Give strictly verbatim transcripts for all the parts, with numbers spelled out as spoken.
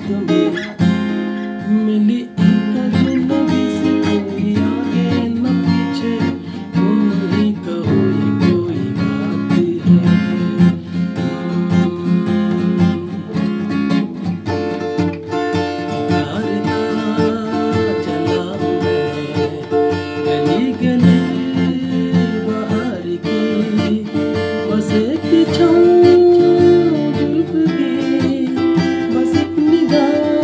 तुम्हें मिली एक अजनबी से, कोई आगे न पीछे, तुम ही कहो ये कोई बात है। प्यार का चला हूँ मैं गली गली बाहर की, बस एक छाँव जुल्फ़ की, बस एक निगाह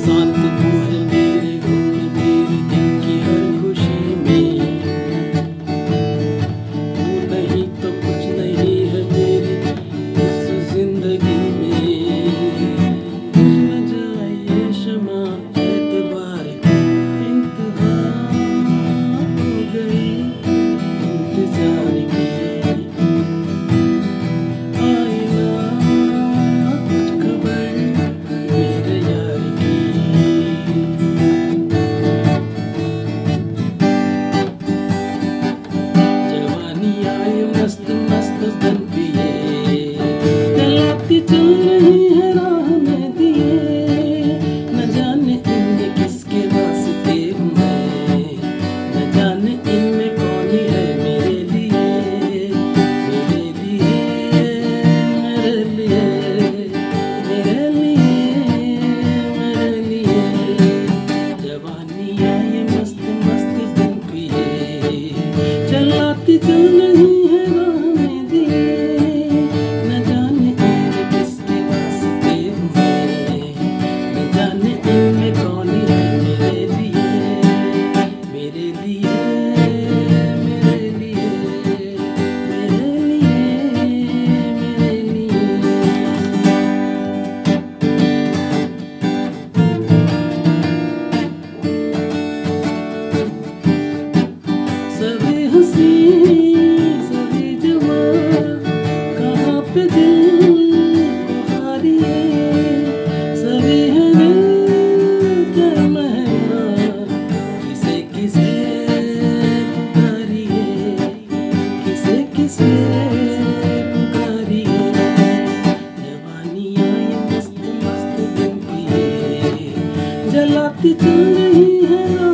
साथ तू है मेरे गम में, मेरे दिल की हर खुशी में। तू नहीं तो कुछ नहीं है मेरी इस जिंदगी में। बुझ न जाए ये शमा एतबार की इंतहा हो गई इंतजार की। आई ना कुछ खबर मेरे यार की। जवानी आई मस्त मस्त दिन पिए, जलाती चल रही है राह में दिए। न जाने इनमें किसके वास्ते हूँ मैं, न जाने इनमें कौन है मेरे लिए। मेरे लिए मेरे लिए मेरे लिए मेरे लिए। जवानी आई मस्त मस्त दिन पिए, चलाती चल रही है राह में दिए। न जाने इनमें किसके वास्ते हूँ मैं, न जाने इनमें कौन है मेरे लिए। मेरे लिए मेरे लिए मेरे लिए मेरे लिए। सभी हंसी सभी जवां, कहाँ पे दिल बहारिए। सभी है दिल के मेहमान, किसे किसे पुकारिए, किसे किसे पुकारिए। जवानी आई मस्त मस्त दिन पिए, जलाती चल रही है